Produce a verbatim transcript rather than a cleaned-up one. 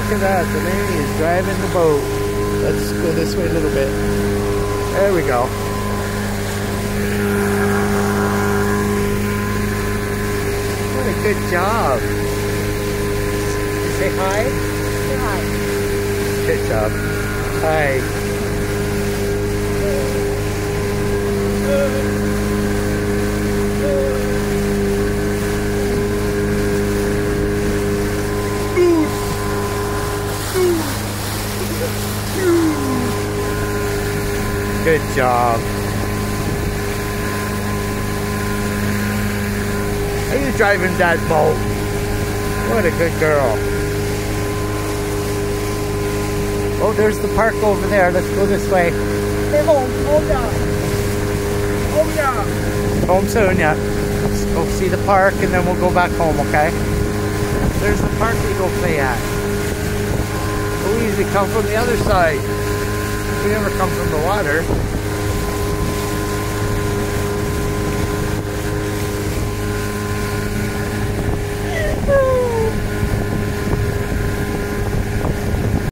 look at that. The lady is driving the boat. Let's go this way a little bit. There we go. What a good job. Say hi. Say hi. Good job. Hi. Good job. Are you driving that boat? What a good girl. Oh, there's the park over there. Let's go this way. Stay home. Home now. Home now. Home soon, yeah. Let's go see the park and then we'll go back home, okay? There's the park we go play at. We usually come from the other side. We never come from the water.